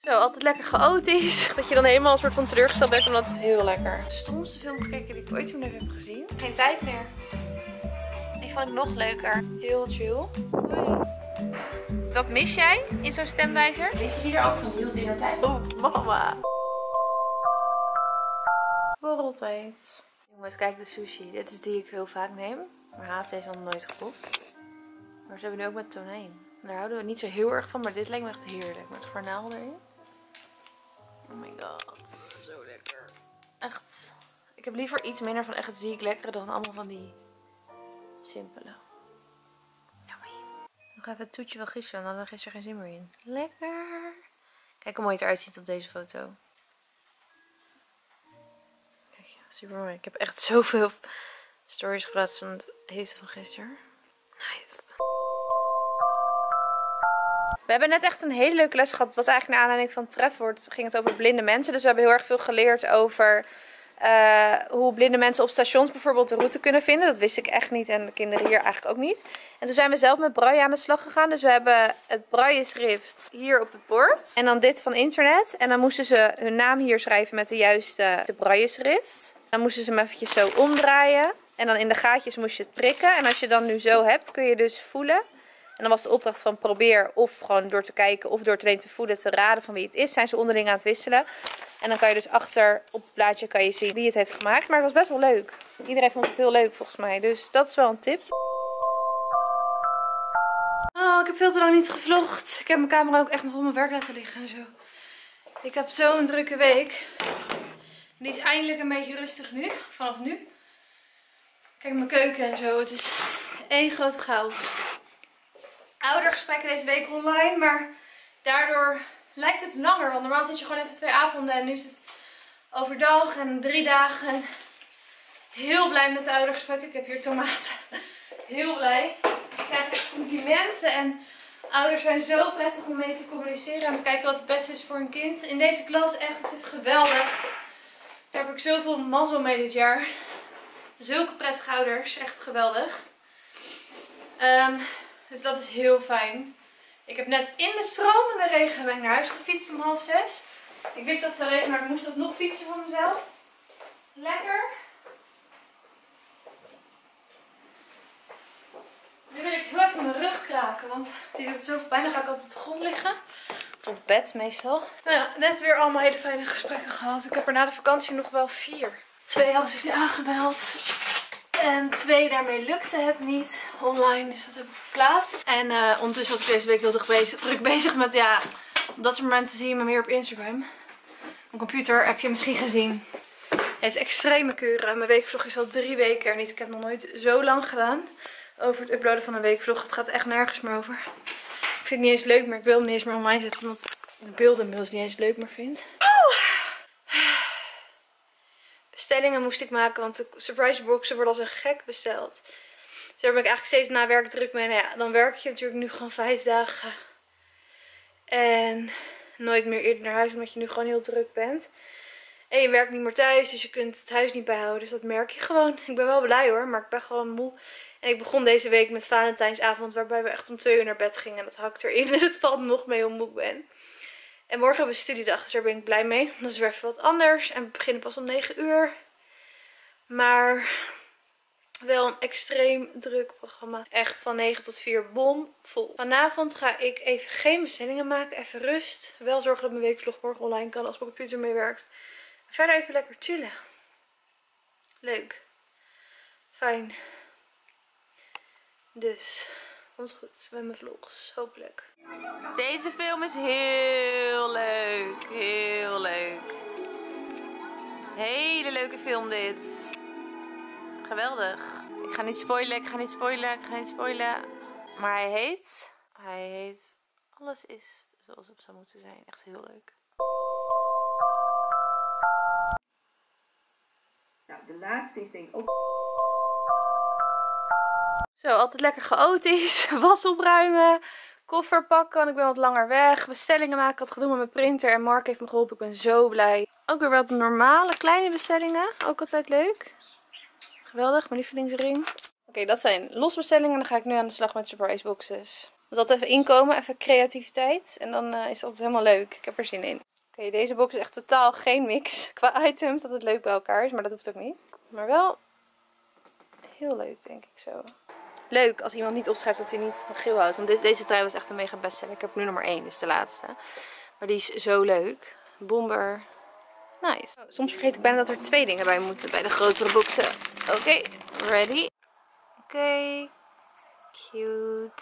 Zo, altijd lekker chaotisch. Dat je dan helemaal een soort van teleurgesteld bent, omdat het heel lekker. De stomste film gekeken die ik ooit toen heb gezien. Geen tijd meer. Die vond ik nog leuker. Heel chill. Wat mis jij in zo'n stemwijzer? Weet je wie er ook van hield in haar tijd? Oh, mama. Borreltijd. Jongens, kijk de sushi. Dit is die ik heel vaak neem. Maar hij heeft deze nog nooit gekocht. Maar ze hebben nu ook met tonijn. Daar houden we niet zo heel erg van, maar dit lijkt me echt heerlijk. Met garnaal erin. Oh my god, zo lekker. Echt. Ik heb liever iets minder van echt het ziek lekkere dan allemaal van die simpele. Yummy. Nog even het toetje van gisteren, dan hadden we gisteren geen zin meer in. Lekker. Kijk hoe mooi het eruit ziet op deze foto. Kijk, ja, super mooi. Ik heb echt zoveel stories geplaatst van het eten van gisteren. Nice. We hebben net echt een hele leuke les gehad. Het was eigenlijk naar aanleiding van Trefwoord. Ging het over blinde mensen. Dus we hebben heel erg veel geleerd over hoe blinde mensen op stations bijvoorbeeld de route kunnen vinden. Dat wist ik echt niet en de kinderen hier eigenlijk ook niet. En toen zijn we zelf met braille aan de slag gegaan. Dus we hebben het braille schrift hier op het bord. En dan dit van internet. En dan moesten ze hun naam hier schrijven met de juiste braille schrift. Dan moesten ze hem eventjes zo omdraaien. En dan in de gaatjes moest je het prikken. En als je dan nu zo hebt, kun je dus voelen. En dan was de opdracht van probeer of gewoon door te kijken of door alleen te voelen te raden van wie het is. Zijn ze onderling aan het wisselen. En dan kan je dus achter op het plaatje kan je zien wie het heeft gemaakt. Maar het was best wel leuk. Iedereen vond het heel leuk volgens mij. Dus dat is wel een tip. Oh, ik heb veel te lang niet gevlogd. Ik heb mijn camera ook echt nog op mijn werk laten liggen en zo. Ik heb zo'n drukke week. Die is eindelijk een beetje rustig nu. Vanaf nu. Kijk mijn keuken en zo. Het is één grote chaos. Oudergesprekken deze week online, maar daardoor lijkt het langer. Want normaal zit je gewoon even 2 avonden en nu is het overdag en 3 dagen. En heel blij met de oudergesprekken. Ik heb hier tomaten. Heel blij. Ik krijg echt complimenten en ouders zijn zo prettig om mee te communiceren en te kijken wat het beste is voor een kind. In deze klas echt, het is geweldig. Daar heb ik zoveel mazzel mee dit jaar. Zulke prettige ouders, echt geweldig. Dus dat is heel fijn. Ik heb net in de stromende regen ben ik naar huis gefietst om 5:30. Ik wist dat het zou regenen, maar ik moest alsnog fietsen van mezelf. Lekker. Nu wil ik heel even mijn rug kraken, want die doet zoveel pijn. Dan ga ik altijd op de grond liggen. Op bed meestal. Nou ja, net weer allemaal hele fijne gesprekken gehad. Ik heb er na de vakantie nog wel 4. 2 hadden zich niet aangebeld. En 2, daarmee lukte het niet online, dus dat heb ik verplaatst. En ondertussen was ik deze week heel druk bezig met, ja, op dat soort momenten zie je me meer op Instagram. Mijn computer, heb je misschien gezien, heeft extreme keuren. Mijn weekvlog is al 3 weken er niet. Ik heb nog nooit zo lang gedaan over het uploaden van een weekvlog. Het gaat echt nergens meer over. Ik vind het niet eens leuk meer. Ik wil hem niet eens meer online zetten, omdat ik de beelden inmiddels niet eens leuk meer vind. Bestellingen moest ik maken, want de surprise boxen worden als een gek besteld. Dus daar ben ik eigenlijk steeds na werk druk mee. Nou ja, dan werk je natuurlijk nu gewoon 5 dagen. En nooit meer eerder naar huis, omdat je nu gewoon heel druk bent. En je werkt niet meer thuis, dus je kunt het huis niet bijhouden. Dus dat merk je gewoon. Ik ben wel blij hoor, maar ik ben gewoon moe. En ik begon deze week met Valentijnsavond, waarbij we echt om 2 uur naar bed gingen. En dat hakt erin, dus het valt nog mee hoe moe ik ben. En morgen hebben we studiedag, dus daar ben ik blij mee. Dat is weer even wat anders. En we beginnen pas om 9 uur. Maar wel een extreem druk programma. Echt van 9 tot 4 bomvol. Vanavond ga ik even geen bestellingen maken. Even rust. Wel zorgen dat mijn weekvlog morgen online kan als mijn computer meewerkt. Verder even lekker chillen. Leuk. Fijn. Dus komt goed met mijn vlogs. Hopelijk. Deze film is heel leuk. Heel leuk. Hele leuke film dit. Geweldig. Ik ga niet spoilen, Maar hij heet Alles is zoals het zou moeten zijn. Echt heel leuk. Nou, de laatste is denk ik ook... Zo, altijd lekker chaotisch. Was opruimen. Koffer pakken, want ik ben wat langer weg. Bestellingen maken, ik had gedoe met mijn printer. En Mark heeft me geholpen, ik ben zo blij. Ook weer wat normale kleine bestellingen. Ook altijd leuk. Geweldig, mijn lievelingsring. Oké, dat zijn losbestellingen. Dan ga ik nu aan de slag met surprise boxes. Moet altijd even inkomen, even creativiteit. En dan is het altijd helemaal leuk. Ik heb er zin in. Oké, deze box is echt totaal geen mix qua items. Dat het leuk bij elkaar is, maar dat hoeft ook niet. Maar wel heel leuk, denk ik zo. Leuk als iemand niet opschrijft dat hij niet van geel houdt. Want deze trui was echt een mega bestseller. Ik heb nu nummer 1, dus de laatste. Maar die is zo leuk. Bomber. Nice. Oh, soms vergeet ik bijna dat er 2 dingen bij moeten bij de grotere boxen. Oké, ready. Oké. Cute.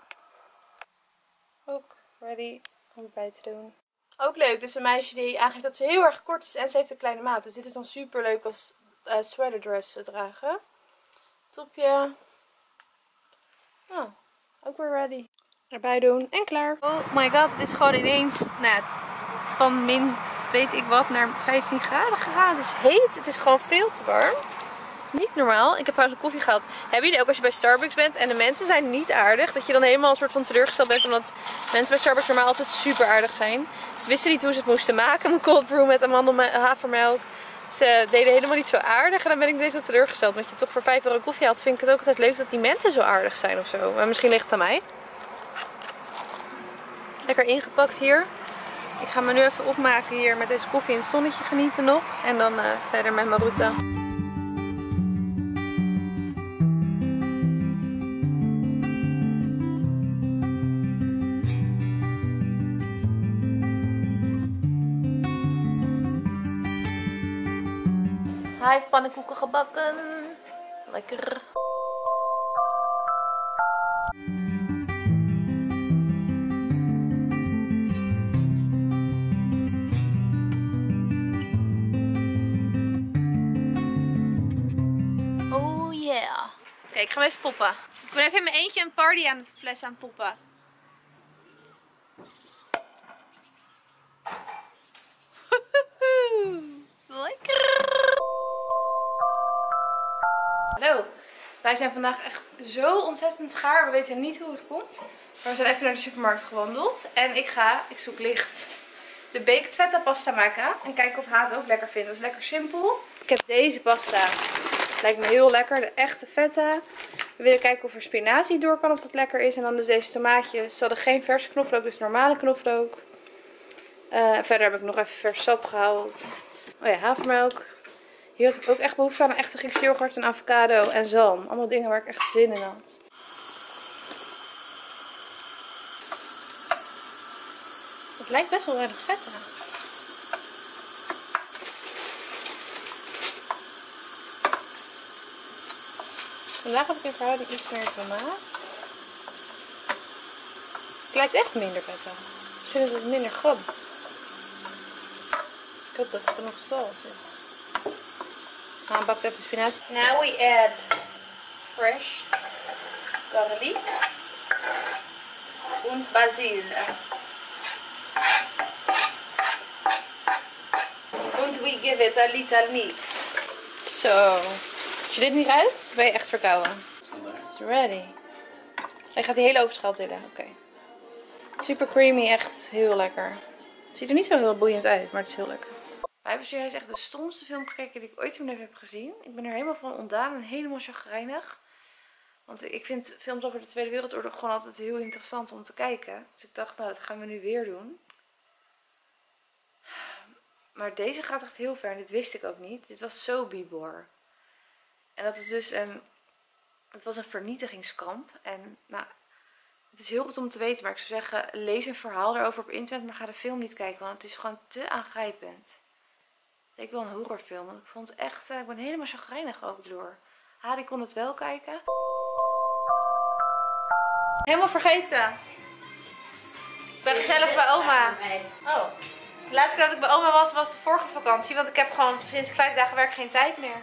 Ook ready om erbij te doen. Ook leuk. Dit is een meisje die aangeeft dat ze heel erg kort is en ze heeft een kleine maat. Dus dit is dan super leuk als sweater dress te dragen. Topje. Oh, ook weer ready. Erbij doen en klaar. Oh my god, het is gewoon ineens van min weet ik wat naar 15 graden gegaan. Het is heet. Het is gewoon veel te warm. Niet normaal. Ik heb trouwens een koffie gehad. Hebben jullie ook als je bij Starbucks bent en de mensen zijn niet aardig? Dat je dan helemaal een soort van teleurgesteld bent. Omdat mensen bij Starbucks normaal altijd super aardig zijn. Ze wisten niet hoe ze het moesten maken. Mijn cold brew met havermelk. Ze deden helemaal niet zo aardig. En dan ben ik deze wel teleurgesteld. Want je toch voor €5 koffie haalt. Vind ik het ook altijd leuk dat die mensen zo aardig zijn of zo. Maar misschien ligt het aan mij. Lekker ingepakt hier. Ik ga me nu even opmaken hier met deze koffie in het zonnetje genieten nog. En dan verder met mijn route. Hij heeft pannenkoeken gebakken. Lekker. Oh yeah. Oké, ik ga hem even poppen. Ik ben even in mijn eentje een party aan de fles aan het poppen. Lekker. Hallo. Wij zijn vandaag echt zo ontzettend gaar. We weten niet hoe het komt. Maar we zijn even naar de supermarkt gewandeld. En ik zoek licht, de baked feta pasta maken. En kijken of Haat het ook lekker vindt. Dat is lekker simpel. Ik heb deze pasta. Lijkt me heel lekker. De echte feta. We willen kijken of er spinazie door kan. Of dat lekker is. En dan dus deze tomaatjes. Ze hadden geen verse knoflook. Dus normale knoflook. Verder heb ik nog even vers sap gehaald. Oh ja, havermelk. Hier had ik ook echt behoefte aan een echte Griekse yoghurt, en avocado en zalm. Allemaal dingen waar ik echt zin in had. Het lijkt best wel weinig vet aan. Vandaag heb ik in verhouding iets meer tomaat. Het lijkt echt minder vet aan. Misschien is het minder gram. Ik hoop dat er genoeg saus is. Gaan bakken even spinazie. Now we add fresh garlic and basil. And we give it a little mix. Zo. Als je dit niet ruikt, ben je echt verkouden. It's ready. Hij gaat die hele overschaal tillen. Oké. Super creamy, echt heel lekker. Het ziet er niet zo heel boeiend uit, maar het is heel lekker. Wij hebben serieus echt de stomste film gekeken die ik ooit in mijn leven heb gezien. Ik ben er helemaal van ontdaan en helemaal chagrijnig. Want ik vind films over de Tweede Wereldoorlog gewoon altijd heel interessant om te kijken. Dus ik dacht, nou, dat gaan we nu weer doen. Maar deze gaat echt heel ver en dit wist ik ook niet. Dit was Sobibor. En dat is dus het was een vernietigingskamp. En nou, het is heel goed om te weten, maar ik zou zeggen, lees een verhaal erover op internet, maar ga de film niet kijken, want het is gewoon te aangrijpend. Ik wil een horrorfilm, want ik vond het echt, ik ben helemaal chagrijnig ook door. Hadi kon het wel kijken. Helemaal vergeten. Ik ben gezellig bij oma. Oh. De laatste keer dat ik bij oma was de vorige vakantie, want ik heb gewoon sinds ik 5 dagen werk geen tijd meer.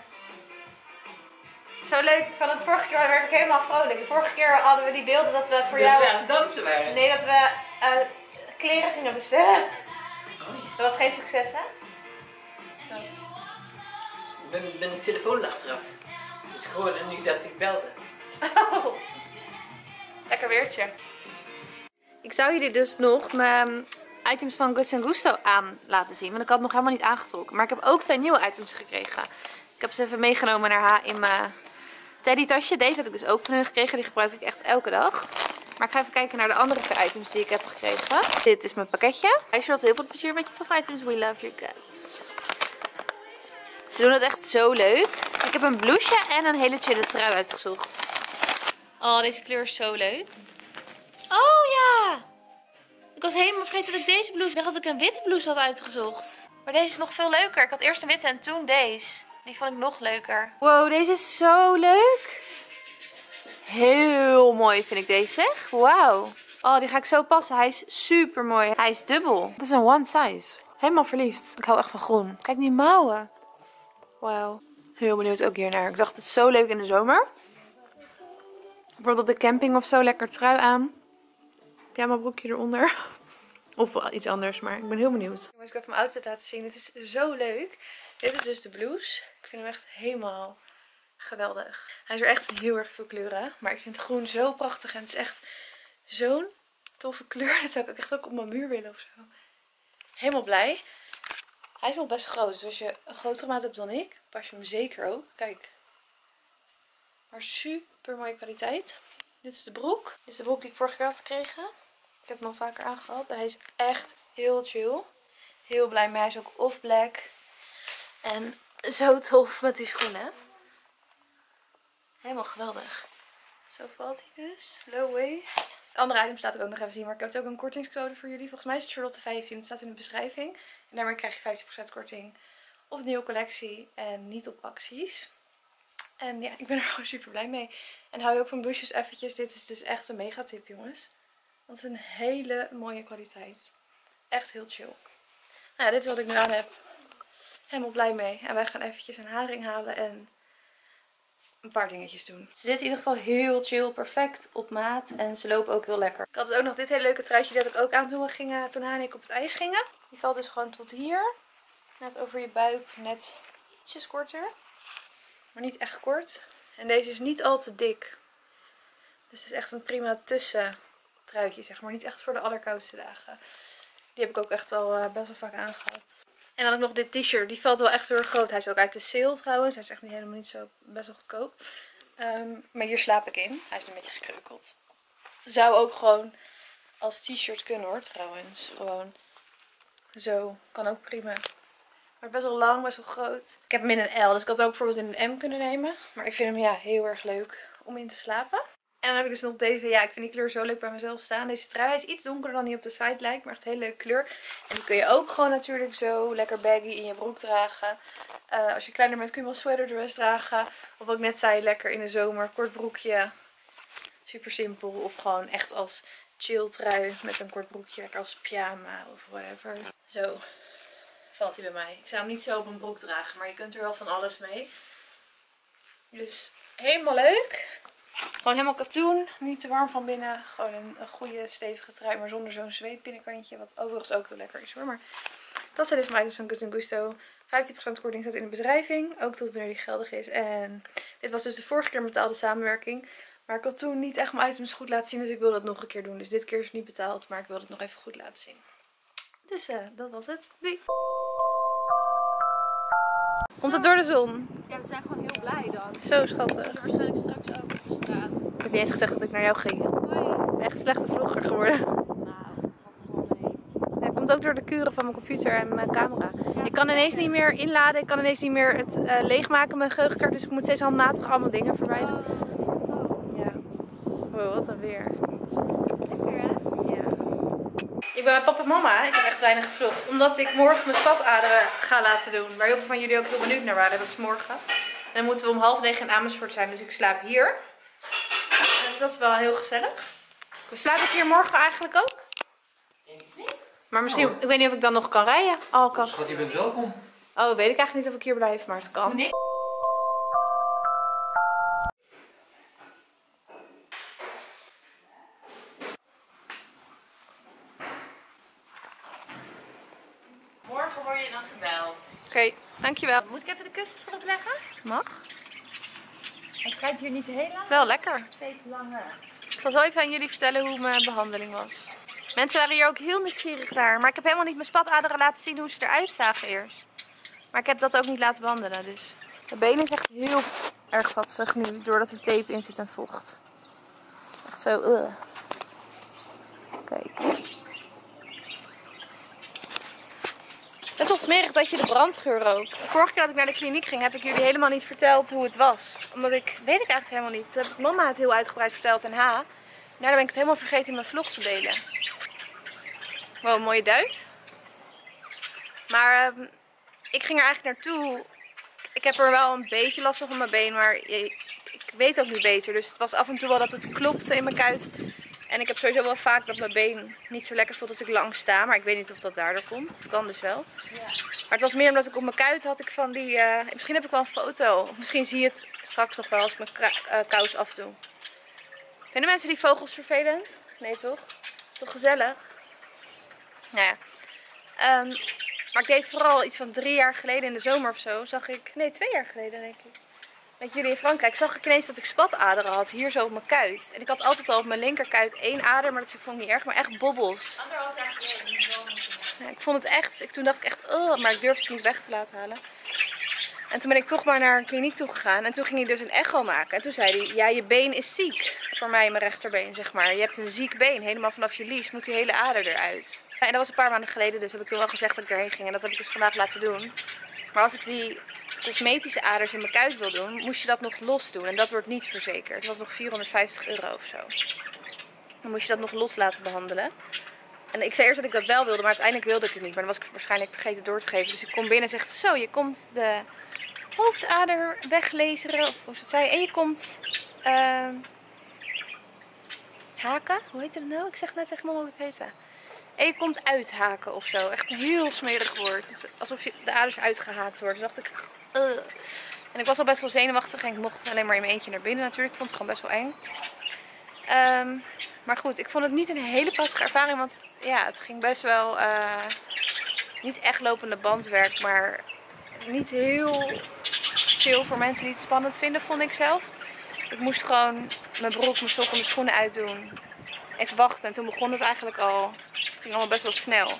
Zo leuk, van de vorige keer werd ik helemaal vrolijk. De vorige keer hadden we die beelden dat we voor jou... Dat we aan het dansen waren? Nee, dat we kleren gingen bestellen. Oh. Dat was geen succes, hè? Zo. Mijn telefoon lag eraf. Dus ik hoorde niet dat ik belde. Oh. Lekker weertje. Ik zou jullie dus nog mijn items van Guts & Gusto aan laten zien. Want ik had nog helemaal niet aangetrokken. Maar ik heb ook 2 nieuwe items gekregen. Ik heb ze even meegenomen naar in mijn teddy tasje. Deze heb ik dus ook van hun gekregen. Die gebruik ik echt elke dag. Maar ik ga even kijken naar de andere items die ik heb gekregen. Dit is mijn pakketje. Hij had heel veel plezier met je tof items. We love your cats. Ze doen het echt zo leuk. Ik heb een blouseje en een hele chille trui uitgezocht. Oh, deze kleur is zo leuk. Oh ja! Ik was helemaal vergeten dat ik deze blouse... Ik dacht dat ik een witte blouse had uitgezocht. Maar deze is nog veel leuker. Ik had eerst een witte en toen deze. Die vond ik nog leuker. Wow, deze is zo leuk. Heel mooi vind ik deze, zeg. Wauw. Oh, die ga ik zo passen. Hij is super mooi. Hij is dubbel. Het is een one size. Helemaal verliefd. Ik hou echt van groen. Kijk die mouwen. Wauw. Heel benieuwd ook hiernaar. Ik dacht, het is zo leuk in de zomer. Bijvoorbeeld op de camping of zo. Lekker trui aan. Pyjama broekje eronder. Of wel iets anders, maar ik ben heel benieuwd. Ik moet even mijn outfit laten zien. Het is zo leuk. Dit is dus de blouse. Ik vind hem echt helemaal geweldig. Hij is er echt heel erg veel kleuren. Maar ik vind groen zo prachtig. En het is echt zo'n toffe kleur. Dat zou ik ook echt ook op mijn muur willen of zo. Helemaal blij. Hij is nog best groot. Dus als je een grotere maat hebt dan ik, pas je hem zeker ook. Kijk. Maar super mooie kwaliteit. Dit is de broek. Dit is de broek die ik vorige keer had gekregen. Ik heb hem al vaker aangehad. Hij is echt heel chill. Heel blij mee. Hij is ook off black. En zo tof met die schoenen. Helemaal geweldig. Zo valt hij dus. Low waist. De andere items laat ik ook nog even zien. Maar ik heb ook een kortingscode voor jullie. Volgens mij is het Charlotte 15. Het staat in de beschrijving. En daarmee krijg je 50% korting op de nieuwe collectie. En niet op acties. En ja, ik ben er gewoon super blij mee. En hou je ook van blouses eventjes. Dit is dus echt een mega tip, jongens. Want het is een hele mooie kwaliteit. Echt heel chill. Nou ja, dit is wat ik nu aan heb. Helemaal blij mee. En wij gaan eventjes een haring halen en een paar dingetjes doen. Ze zitten in ieder geval heel chill, perfect op maat. En ze lopen ook heel lekker. Ik had dus ook nog dit hele leuke truitje. Dat ik ook aan toen Haan en ik op het ijs gingen. Die valt dus gewoon tot hier. Net over je buik. Net ietsjes korter. Maar niet echt kort. En deze is niet al te dik. Dus het is echt een prima tussentruitje, zeg maar. Niet echt voor de allerkoudste dagen. Die heb ik ook echt al best wel vaak aangehad. En dan heb ik nog dit t-shirt. Die valt wel echt heel erg groot. Hij is ook uit de sale trouwens. Hij is echt helemaal niet zo best wel goedkoop. Maar hier slaap ik in. Hij is nu een beetje gekreukeld. Zou ook gewoon als t-shirt kunnen hoor trouwens. Gewoon zo. Kan ook prima. Maar best wel lang, best wel groot. Ik heb hem in een L. Dus ik had hem ook bijvoorbeeld in een M kunnen nemen. Maar ik vind hem ja heel erg leuk om in te slapen. En dan heb ik dus nog deze. Ja, ik vind die kleur zo leuk bij mezelf staan. Deze trui. Hij is iets donkerder dan die op de site lijkt. Maar echt een hele leuke kleur. En die kun je ook gewoon natuurlijk zo lekker baggy in je broek dragen. Als je kleiner bent kun je wel sweater dress dragen. Of wat ik net zei, lekker in de zomer. Kort broekje. Super simpel. Of gewoon echt als chill trui met een kort broekje. Lekker als pyjama of whatever. Zo valt hij bij mij. Ik zou hem niet zo op een broek dragen. Maar je kunt er wel van alles mee. Dus helemaal leuk. Gewoon helemaal katoen. Niet te warm van binnen. Gewoon een goede stevige trui. Maar zonder zo'n zweetbinnenkantje. Wat overigens ook heel lekker is hoor. Maar dat zijn dus mijn items van Good & Gusto. 15% korting staat in de beschrijving. Ook tot wanneer die geldig is. En dit was dus de vorige keer betaalde samenwerking. Maar ik had toen niet echt mijn items goed laten zien. Dus ik wilde dat nog een keer doen. Dus dit keer is het niet betaald. Maar ik wilde het nog even goed laten zien. Dus dat was het. Doei! Komt het door de zon? Ja, we zijn gewoon heel blij dan. Zo schattig. En waarschijnlijk straks ook op de straat. Ik heb niet eens gezegd dat ik naar jou ging. Hoi. Ik ben echt een slechte vlogger geworden. Nou, gaat toch wel mee. Dat komt ook door de kuren van mijn computer en mijn camera. Ik kan ineens niet meer inladen. Ik kan ineens niet meer het leegmaken, mijn geheugenkaart. Dus ik moet steeds handmatig allemaal dingen verwijderen. Ja. Wow, wat een weer. Lekker hè? Ja. Ik ben met papa en mama. Ik heb echt weinig gevlogd. Omdat ik morgen mijn spataderen ga laten doen. Waar heel veel van jullie ook heel benieuwd naar waren. Dat is morgen. En dan moeten we om 8:30 in Amersfoort zijn. Dus ik slaap hier. Dus dat is wel heel gezellig. Slaap ik hier morgen eigenlijk ook? Maar misschien, ik weet niet of ik dan nog kan rijden. Schat, je bent welkom. Oh, weet ik eigenlijk niet of ik hier blijf, maar het kan. Morgen word je dan gebeld. Oké, dankjewel. Moet ik even de kussens erop leggen? Mag. Het schijnt hier niet heel lang. Wel lekker. Twee te lang. Ik zal zo even aan jullie vertellen hoe mijn behandeling was. Mensen waren hier ook heel nieuwsgierig naar. Maar ik heb helemaal niet mijn spataderen laten zien hoe ze eruit zagen eerst. Maar ik heb dat ook niet laten behandelen. Dus de been is echt heel erg vatsig nu. Doordat er tape in zit en vocht. Echt zo. Kijk. Het is wel smerig dat je de brandgeur rookt. De vorige keer dat ik naar de kliniek ging, heb ik jullie helemaal niet verteld hoe het was. Omdat weet ik eigenlijk helemaal niet. Toen heb ik mama het heel uitgebreid verteld en ha. Daarna ben ik het helemaal vergeten in mijn vlog te delen. Wow, een mooie duif. Maar ik ging er eigenlijk naartoe. Ik heb er wel een beetje last van mijn been, maar ik weet ook niet beter. Dus het was af en toe wel dat het klopte in mijn kuit. En ik heb sowieso wel vaak dat mijn been niet zo lekker voelt als ik lang sta. Maar ik weet niet of dat daardoor komt. Het kan dus wel. Ja. Maar het was meer omdat ik op mijn kuit had ik van die... misschien heb ik wel een foto. Of misschien zie je het straks nog wel als ik mijn kous afdoe. Vinden mensen die vogels vervelend? Nee toch? Toch gezellig? Nou ja. Maar ik deed vooral iets van 3 jaar geleden in de zomer of zo. Zag ik... Nee, 2 jaar geleden denk ik. Met jullie in Frankrijk zag ik ineens dat ik spataderen had. Hier zo op mijn kuit. En ik had altijd al op mijn linkerkuit 1 ader. Maar dat vind ik gewoon niet erg. Maar echt bobbels. 1,5 jaar geleden. Ja, ik vond het echt... Toen dacht ik echt... Oh, maar ik durfde het niet weg te laten halen. En toen ben ik toch maar naar een kliniek toe gegaan. En toen ging hij dus een echo maken. En toen zei hij... Ja, je been is ziek. Voor mij mijn rechterbeen, zeg maar. Je hebt een ziek been. Helemaal vanaf je lies moet die hele ader eruit. Ja, en dat was een paar maanden geleden. Dus heb ik toen wel gezegd dat ik erheen ging. En dat heb ik dus vandaag laten doen. Maar als ik die cosmetische aders in mijn kuit wil doen, moest je dat nog los doen. En dat wordt niet verzekerd. Het was nog €450 of zo. Dan moest je dat nog los laten behandelen. En ik zei eerst dat ik dat wel wilde, maar uiteindelijk wilde ik het niet. Maar dan was ik waarschijnlijk vergeten door te geven. Dus ik kom binnen en zegt, zo, je komt de hoofdader weglezeren. Of hoe ze het zei. En je komt haken. Hoe heet het nou? Ik zeg net tegen mama hoe het heette. En je komt uithaken of zo. Echt een heel smerig woord. Het is alsof je de aders uitgehaakt wordt. Dus dacht ik... En ik was al best wel zenuwachtig. En ik mocht alleen maar in mijn eentje naar binnen natuurlijk. Ik vond het gewoon best wel eng. Maar goed, ik vond het niet een hele prettige ervaring. Want ja, het ging best wel... niet echt lopende bandwerk. Maar niet heel chill voor mensen die het spannend vinden, vond ik zelf. Ik moest gewoon mijn broek, mijn sokken, mijn schoenen uitdoen. Even wachten en toen begon het eigenlijk al. Het ging allemaal best wel snel.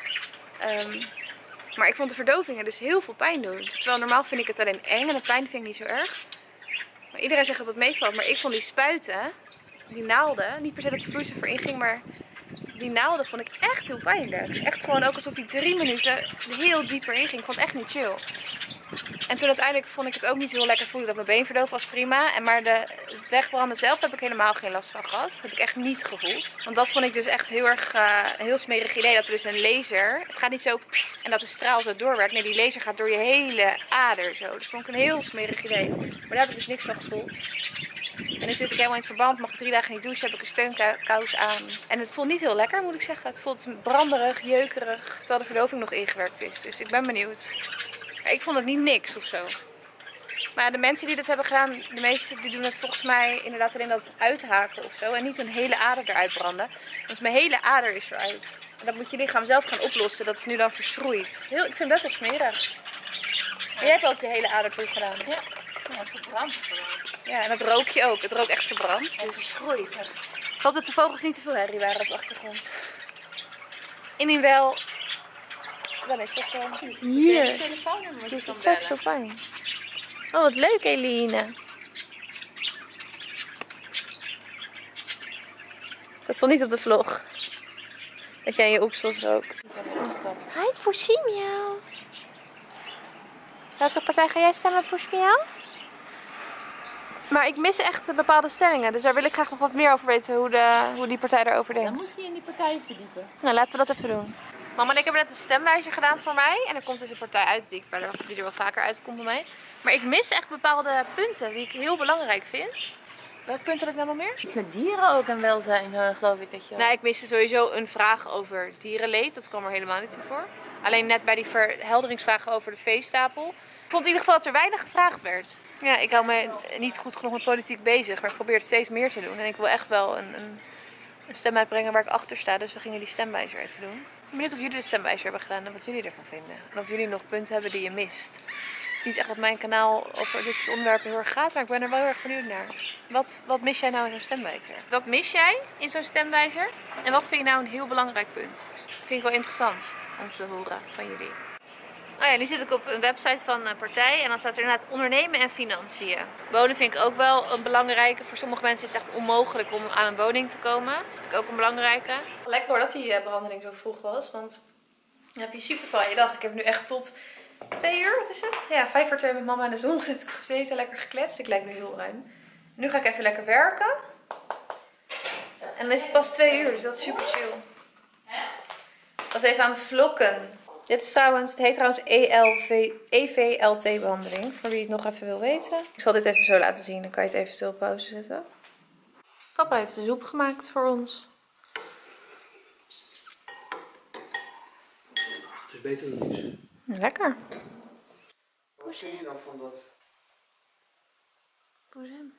Maar ik vond de verdovingen dus heel veel pijn doen. Terwijl normaal vind ik het alleen eng en de pijn vind ik niet zo erg. Maar iedereen zegt dat het meevalt. Maar ik vond die spuiten, die naalden, niet per se dat de vloeistof erin ging, maar die naalden vond ik echt heel pijnlijk. Echt gewoon ook alsof hij 3 minuten heel diep erin ging. Ik vond het echt niet chill. En toen uiteindelijk vond ik het ook niet heel lekker voelen. Dat mijn been verdoofd was prima. Maar de wegbranden zelf heb ik helemaal geen last van gehad. Dat heb ik echt niet gevoeld. Want dat vond ik dus echt heel erg een heel smerig idee. Dat er dus een laser, het gaat niet zo en dat de straal zo doorwerkt. Nee, die laser gaat door je hele ader zo. Dat vond ik een heel smerig idee. Maar daar heb ik dus niks van gevoeld. En nu zit ik helemaal in het verband, mag ik 3 dagen niet douchen, heb ik een steunkous aan. En het voelt niet heel lekker, moet ik zeggen. Het voelt branderig, jeukerig, terwijl de verdoving nog ingewerkt is. Dus ik ben benieuwd. Maar ik vond het niet niks of zo. Maar de mensen die dat hebben gedaan, de meesten die doen het volgens mij inderdaad alleen dat uithaken of zo. En niet een hele ader eruit branden. Dus mijn hele ader is eruit. En dat moet je lichaam zelf gaan oplossen. Dat is nu dan verschroeid. Ik vind het best wel smerig. En jij hebt ook je hele ader toegedaan. Ja. Ja, verbrand. Ja, en dat rook je ook. Het rook echt verbrand. Het is verschroeid. Ik hoop dat de vogels niet te veel herrie waren op de achtergrond. Indien wel... Dan is dat zo. Hier. Dit is vet veel fijn. Oh, wat leuk, Eline. Dat stond niet op de vlog. Dat jij in je oksels rook. Hi, Poesie Miauw. Welke partij ga jij stemmen, Poes Miauw? Maar ik mis echt bepaalde stellingen. Dus daar wil ik graag nog wat meer over weten. Hoe die partij daarover denkt. Dan moet je in die partijen verdiepen. Nou, laten we dat even doen. Mama en ik hebben net een stemwijzer gedaan voor mij. En er komt dus een partij uit die er wel vaker uitkomt bij mij. Maar ik mis echt bepaalde punten die ik heel belangrijk vind. Welk punt had ik nou nog meer? Iets met dieren ook en welzijn, geloof ik dat je... Nou, ik miste sowieso een vraag over dierenleed. Dat kwam er helemaal niet in voor. Alleen net bij die verhelderingsvragen over de veestapel. Ik vond in ieder geval dat er weinig gevraagd werd. Ja, ik hou me niet goed genoeg met politiek bezig. Maar ik probeer het steeds meer te doen. En ik wil echt wel een stem uitbrengen waar ik achter sta. Dus we gingen die stemwijzer even doen. Ik ben benieuwd of jullie de stemwijzer hebben gedaan en wat jullie ervan vinden. En of jullie nog punten hebben die je mist. Het is niet echt wat mijn kanaal over dit soort onderwerpen heel erg gaat, maar ik ben er wel heel erg benieuwd naar. Wat mis jij nou in zo'n stemwijzer? Wat mis jij in zo'n stemwijzer? En wat vind je nou een heel belangrijk punt? Dat vind ik wel interessant om te horen van jullie. Oh ja, nu zit ik op een website van een partij en dan staat er inderdaad ondernemen en financiën. Wonen vind ik ook wel een belangrijke. Voor sommige mensen is het echt onmogelijk om aan een woning te komen. Dat vind ik ook een belangrijke. Lekker hoor dat die behandeling zo vroeg was, want dan heb je super veel aan je dag. Ik heb nu echt tot 2 uur, wat is het? Ja, 5 voor 2 met mama in de zon gezeten, lekker gekletst. Ik lijk nu heel ruim. Nu ga ik even lekker werken. En dan is het pas 2 uur, dus dat is super chill. Ik was even aan het vlokken. Dit is trouwens, het heet trouwens EVLT-behandeling. Voor wie het nog even wil weten. Ik zal dit even zo laten zien, dan kan je het even stil op pauze zetten. Papa heeft de soep gemaakt voor ons. Het is beter dan niks. Lekker. Wat vind je dan van dat? Boezem.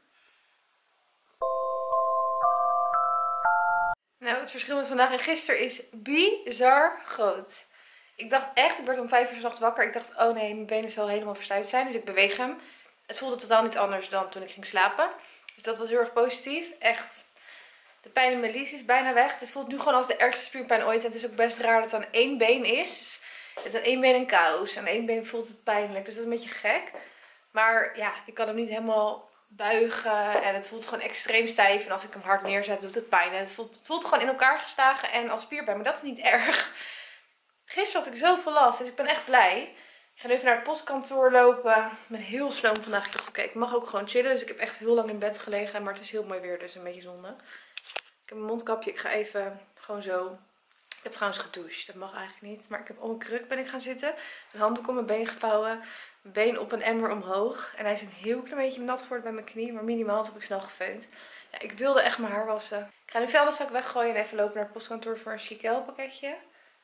Nou, het verschil met vandaag en gisteren is bizar groot. Ik dacht echt, ik werd om 5 uur 's nachts wakker. Ik dacht, oh nee, mijn benen zal helemaal verstuikt zijn. Dus ik beweeg hem. Het voelde totaal niet anders dan toen ik ging slapen. Dus dat was heel erg positief. Echt, de pijn in mijn lies is bijna weg. Het voelt nu gewoon als de ergste spierpijn ooit. En het is ook best raar dat het aan 1 been is. Dus het is aan 1 been een kous. Aan 1 been voelt het pijnlijk. Dus dat is een beetje gek. Maar ja, ik kan hem niet helemaal buigen. En het voelt gewoon extreem stijf. En als ik hem hard neerzet, doet het pijn. En het voelt gewoon in elkaar geslagen en als spierpijn. Maar dat is niet erg. Gisteren had ik zoveel last, dus ik ben echt blij. Ik ga nu even naar het postkantoor lopen. Ik ben heel sloom vandaag. Ik dacht, oké, ik mag ook gewoon chillen. Dus ik heb echt heel lang in bed gelegen. Maar het is heel mooi weer, dus een beetje zonde. Ik heb een mondkapje. Ik ga even gewoon zo. Ik heb trouwens gedoucht. Dat mag eigenlijk niet. Maar ik heb op een kruk ben ik gaan zitten. Mijn handdoek om mijn been gevouwen. Mijn been op een emmer omhoog. En hij is een heel klein beetje nat geworden bij mijn knie. Maar minimaal, dat heb ik snel gefeund. Ja, ik wilde echt mijn haar wassen. Ik ga de vuilniszak weggooien en even lopen naar het postkantoor voor een Chiquel pakketje.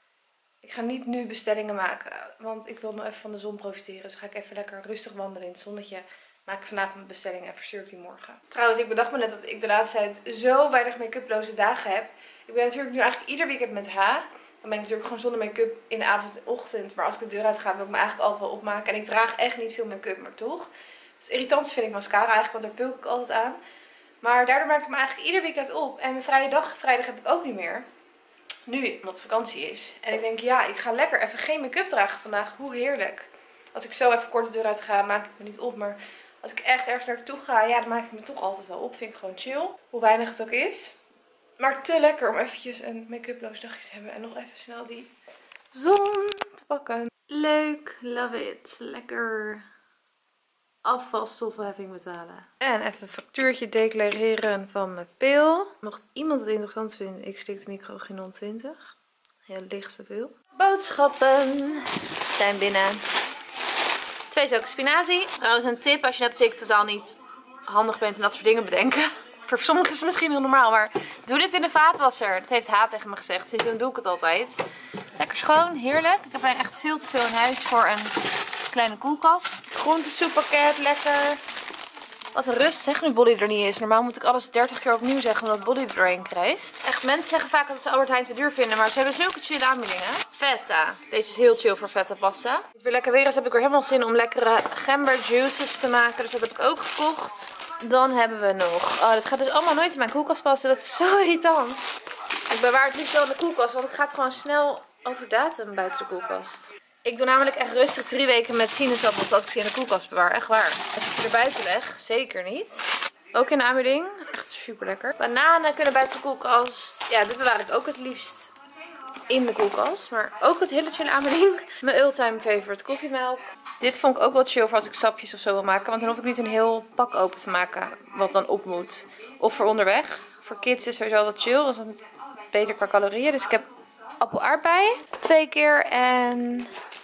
Ik ga niet nu bestellingen maken, want ik wil nog even van de zon profiteren. Dus ga ik even lekker rustig wandelen in het zonnetje. Maak ik vanavond mijn bestelling en verstuur ik die morgen. Trouwens, ik bedacht me net dat ik de laatste tijd zo weinig make-uploze dagen heb. Ik ben natuurlijk nu eigenlijk ieder weekend met haar. Dan ben ik natuurlijk gewoon zonder make-up in de avond en ochtend. Maar als ik de deur uit ga, wil ik me eigenlijk altijd wel opmaken. En ik draag echt niet veel make-up, maar toch. Het irritantste vind ik mascara eigenlijk, want daar pulk ik altijd aan. Maar daardoor maak ik me eigenlijk ieder weekend op. En mijn vrije dag, vrijdag, heb ik ook niet meer. Nu, omdat het vakantie is. En ik denk, ja, ik ga lekker even geen make-up dragen vandaag. Hoe heerlijk. Als ik zo even kort de deur uit ga, maak ik me niet op. Maar als ik echt ergens naartoe ga, ja, dan maak ik me toch altijd wel op. Vind ik gewoon chill. Hoe weinig het ook is. Maar te lekker om eventjes een make-uploos dagje te hebben. En nog even snel die zon te pakken. Leuk. Love it. Lekker afvalstoffenheffing betalen. En even een factuurtje declareren van mijn pil. Mocht iemand het interessant vinden, ik slik de Microginon 20. Heel lichte pil. Boodschappen zijn binnen. 2 zakken spinazie. Trouwens een tip als je net als ik totaal niet handig bent en dat soort dingen bedenken. Voor sommigen is het misschien heel normaal, maar doe dit in de vaatwasser. Dat heeft Haat tegen me gezegd, dus dan doe ik het altijd. Lekker schoon, heerlijk. Ik heb echt veel te veel in huis voor een kleine koelkast. Groentesoeppakket, lekker. Wat een rust, zeg nu Bolly er niet is. Normaal moet ik alles 30 keer opnieuw zeggen omdat Bolly er doorheen krijgt. Echt, mensen zeggen vaak dat ze Albert Heijn te duur vinden, maar ze hebben zulke chill aanbiedingen. Feta. Deze is heel chill voor feta pasta. Als het weer lekker weer is, heb ik er helemaal zin om lekkere gember juices te maken. Dus dat heb ik ook gekocht. Dan hebben we nog. Oh, dit gaat dus allemaal nooit in mijn koelkast passen. Dat is zo irritant. Ik bewaar het liefst wel in de koelkast, want het gaat gewoon snel over datum buiten de koelkast. Ik doe namelijk echt rustig 3 weken met sinaasappels als ik ze in de koelkast bewaar. Echt waar. Als ik ze er buiten leg, zeker niet. Ook in de aanbieding. Echt super lekker. Bananen kunnen buiten de koelkast. Ja, dit bewaar ik ook het liefst in de koelkast. Maar ook het hele chill aanbieding. Mijn all-time favorite koffiemelk. Dit vond ik ook wel chill voor als ik sapjes of zo wil maken. Want dan hoef ik niet een heel pak open te maken wat dan op moet. Of voor onderweg. Voor kids is sowieso wat chill. Dat is dan beter qua calorieën. Dus ik heb appel aardbei 2 keer en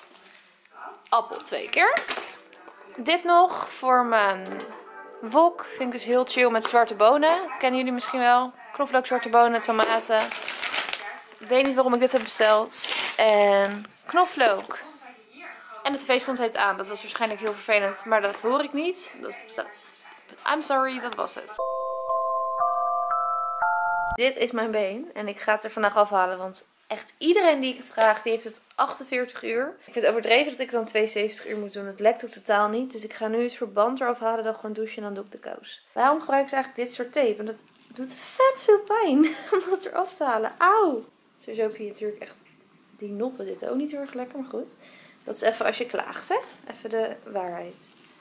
appel 2 keer. Dit nog voor mijn wok. Vind ik dus heel chill met zwarte bonen. Dat kennen jullie misschien wel. Knoflook, zwarte bonen, tomaten. Ik weet niet waarom ik dit heb besteld. En knoflook. En de tv stond heet aan. Dat was waarschijnlijk heel vervelend. Maar dat hoor ik niet. I'm sorry, dat was het. Dit is mijn been. En ik ga het er vandaag afhalen. Want echt iedereen die ik het vraag, die heeft het 48 uur. Ik vind het overdreven dat ik dan 72 uur moet doen. Het lekt ook totaal niet. Dus ik ga nu het verband eraf halen. Dan gewoon douchen en dan doe ik de kous. Waarom gebruik ik eigenlijk dit soort tape? Want dat doet vet veel pijn om dat eraf te halen. Auw! Sowieso heb je natuurlijk echt Die noppen zitten ook niet heel erg lekker, maar goed. Dat is even als je klaagt, hè? Even de waarheid.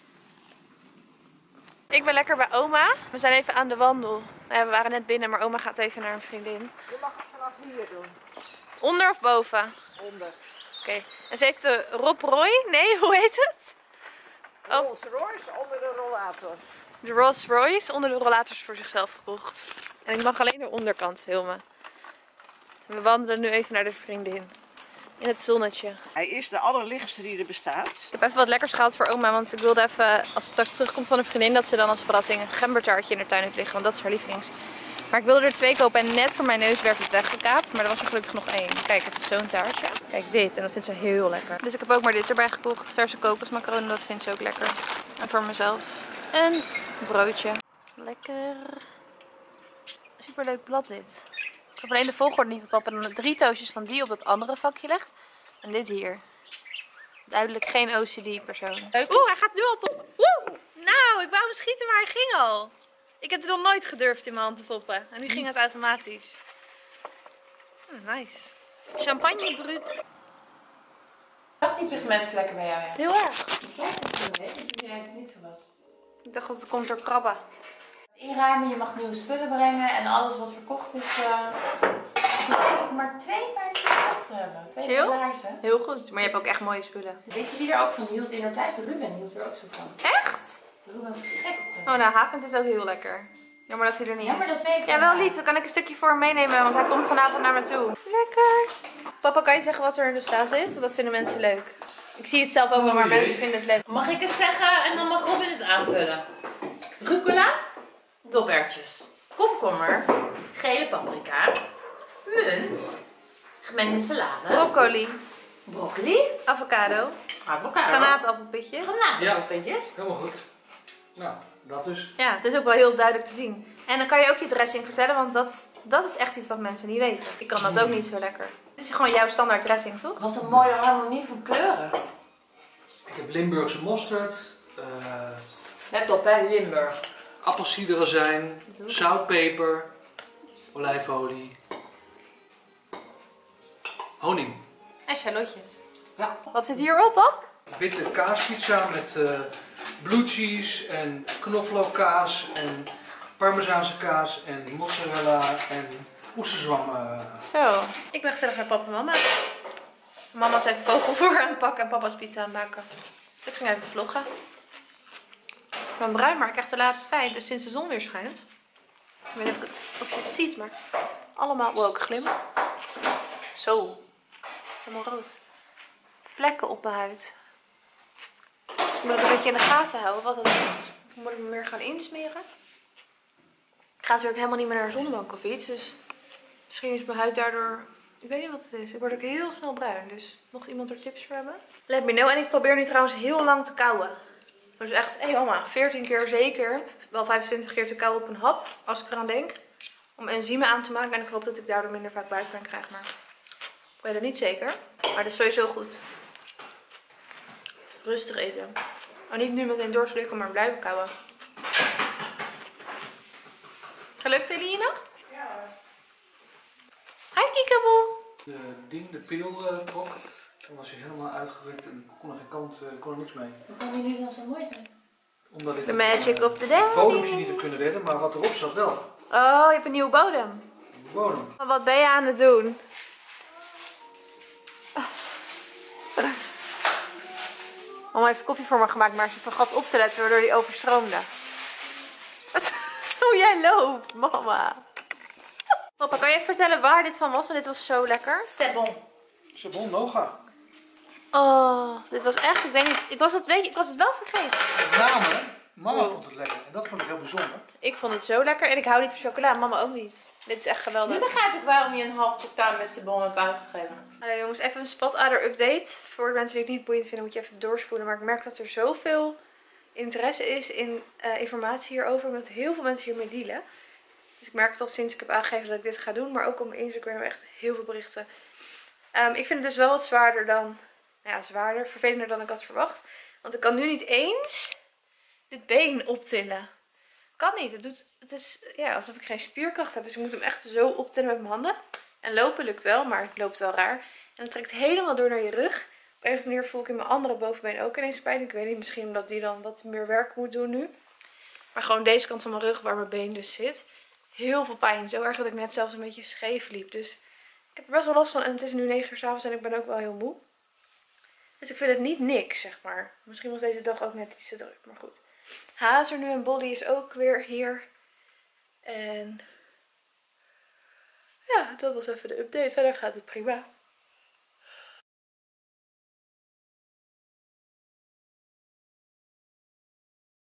Ik ben lekker bij oma. We zijn even aan de wandel. We waren net binnen, maar oma gaat even naar een vriendin. Je mag het vanaf hier doen. Onder of boven? Onder. Oké. En ze heeft de Rob Roy. Nee, hoe heet het? Oh. Rolls Royce onder de rollator. De Rolls Royce onder de rollators voor zichzelf gekocht. En ik mag alleen de onderkant filmen. We wandelen nu even naar de vriendin. In het zonnetje. Hij is de allerlichtste die er bestaat. Ik heb even wat lekkers gehaald voor oma. Want ik wilde even, als ze straks terugkomt van een vriendin, dat ze dan als verrassing een gembertaartje in haar tuin heeft liggen. Want dat is haar lievelings. Maar ik wilde er 2 kopen en net voor mijn neus werd het weggekaapt. Maar er was er gelukkig nog 1. Kijk, het is zo'n taartje. Kijk dit. En dat vindt ze heel lekker. Dus ik heb ook maar dit erbij gekocht. Verse kokosmacaroni. Dat vindt ze ook lekker. En voor mezelf een broodje. Lekker. Superleuk blad dit. Ik heb alleen de volgorde niet op. En dan 3 toosjes van die op dat andere vakje legt. En dit hier. Duidelijk geen OCD-persoon. Oeh, hij gaat nu al poppen. Oeh! Nou, ik wou hem schieten, maar hij ging al. Ik heb het nog nooit gedurfd in mijn hand te poppen. En nu ging het automatisch. Nice. Champagne brut. Zag die pigmentvlekken bij jou, ja? Heel erg. Ik zei het niet, dat die eigenlijk niet zo was. Ik dacht dat het komt door krabben. Inruimen, je mag nieuwe spullen brengen en alles wat verkocht is. Ik denk ook maar 2 paar die verkocht hebben. 2 Chill? laarzen. Heel goed. Maar je hebt ook echt mooie spullen. Weet je wie er ook van hield in haar tijd? Ruben hield er ook zo van. Echt? Ruben was gek op Oh, nou, Haaf vindt het ook heel lekker. Jammer dat hij er niet Ja, maar is. dat weet ik Ja, wel lief. Dan kan ik een stukje voor hem meenemen, want hij komt vanavond naar me toe. Lekker. Papa, kan je zeggen wat er in de sla zit? Want dat vinden mensen leuk. Ik zie het zelf ook wel, maar mensen vinden het leuk. Mag ik het zeggen en dan mag Robin het aanvullen? Rucola, dopertjes, komkommer, gele paprika, munt, gemengde salade, Broccoli, broccoli, avocado, avocado, granaatappelpitjes. granaatappelpitjes. Helemaal goed. Nou, dat dus. Ja, het is ook wel heel duidelijk te zien. En dan kan je ook je dressing vertellen, want dat is echt iets wat mensen niet weten. Ik kan dat ook niet zo lekker. Het is gewoon jouw standaard dressing, toch? Wat een mooie harmonie van kleuren. Ik heb Limburgse mosterd, Let op hè, Limburg. appelsiederazijn, zoutpeper, olijfolie, honing. En shallotjes. Ja. Wat zit hierop, pap? Witte kaaspizza met blue cheese en knoflookkaas en parmezaanse kaas en mozzarella en oesterzwammen. Zo. Ik ben gezellig met papa en mama. Mama is even vogelvoer aan het pakken en papa is pizza aan het maken. Dus ik ging even vloggen. Ik ben bruin, maar ik krijg de laatste tijd, dus sinds de zon weer schijnt. Ik weet niet of je het ziet, maar allemaal, wow, ik glim. Zo. Helemaal rood. Vlekken op mijn huid. Ik moet het een beetje in de gaten houden wat dat is. Of moet ik me meer gaan insmeren? Ik ga natuurlijk helemaal niet meer naar de zonnebank of iets, dus misschien is mijn huid daardoor... Ik weet niet wat het is. Ik word ook heel snel bruin. Dus mocht iemand er tips voor hebben, let me know. En ik probeer nu trouwens heel lang te kauwen. Dus echt, hé mama, 14 keer zeker. Wel 25 keer te kauwen op een hap, als ik eraan denk. Om enzymen aan te maken. En ik hoop dat ik daardoor minder vaak buikpijn krijg. Maar ik weet het niet zeker. Maar dat is sowieso goed. Rustig eten. Oh, niet nu meteen doorslikken, maar blijven kauwen. Gelukt, Eline? Ja. Hi, Kikaboe. De pil trok. En was hij helemaal uitgerukt en kon er geen kant, kon er niks mee. Hoe kan die nu dan zo mooi zijn? Omdat ik The magic of the het bodempje day. niet heb kunnen redden, maar wat erop zat wel. Oh, je hebt een nieuwe bodem. De bodem. Wat ben je aan het doen? Mama heeft koffie voor me gemaakt, maar ze vergat op te letten waardoor die overstroomde. Hoe jij loopt, mama. Papa, kan je even vertellen waar dit van was? Want dit was zo lekker. Stepbon. Sabon Noga. Oh, dit was echt, ik weet niet, ik was het wel vergeten. Met name, mama vond het lekker. En dat vond ik heel bijzonder. Ik vond het zo lekker en ik hou niet van chocola, mama ook niet. Dit is echt geweldig. Nu begrijp ik waarom je een half totaal met Stepbon hebt uitgegeven. Hallo jongens, even een spatader update. Voor de mensen die het niet boeiend vinden moet je even doorspoelen. Maar ik merk dat er zoveel interesse is in informatie hierover. Omdat heel veel mensen hiermee dealen. Dus ik merk het al sinds ik heb aangegeven dat ik dit ga doen. Maar ook op mijn Instagram echt heel veel berichten. Ik vind het dus wel wat zwaarder dan... Nou ja, zwaarder, vervelender dan ik had verwacht. Want ik kan nu niet eens dit been optillen. Kan niet. Het is ja, alsof ik geen spierkracht heb. Dus ik moet hem echt zo optillen met mijn handen. En lopen lukt wel, maar het loopt wel raar. En het trekt helemaal door naar je rug. Op een of andere manier voel ik in mijn andere bovenbeen ook ineens pijn. Ik weet niet, misschien omdat die dan wat meer werk moet doen nu. Maar gewoon deze kant van mijn rug, waar mijn been dus zit. Heel veel pijn. Zo erg dat ik net zelfs een beetje scheef liep. Dus ik heb er best wel last van. En het is nu 9 uur 's avonds en ik ben ook wel heel moe. Dus ik vind het niet niks, zeg maar. Misschien was deze dag ook net iets te druk, maar goed. Ha is er nu en Bolly is ook weer hier. En ja, dat was even de update. Verder gaat het prima.